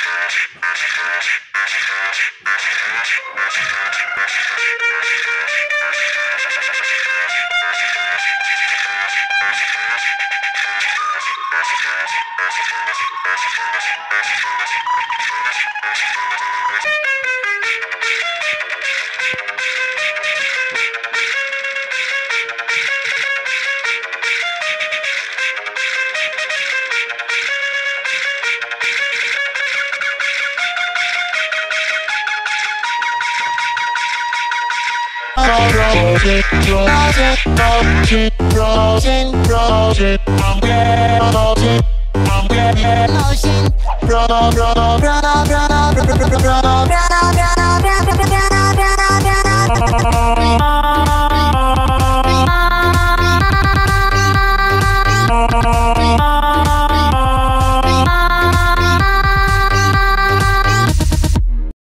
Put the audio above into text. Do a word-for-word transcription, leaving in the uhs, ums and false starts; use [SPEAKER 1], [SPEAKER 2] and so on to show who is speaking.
[SPEAKER 1] Project, project, project, project, project, I'm getting motion, I'm getting motion, pro, pro, pro, pro, pro, pro, pro, pro, pro, pro, pro, pro, pro, pro, pro, pro, pro, pro, pro,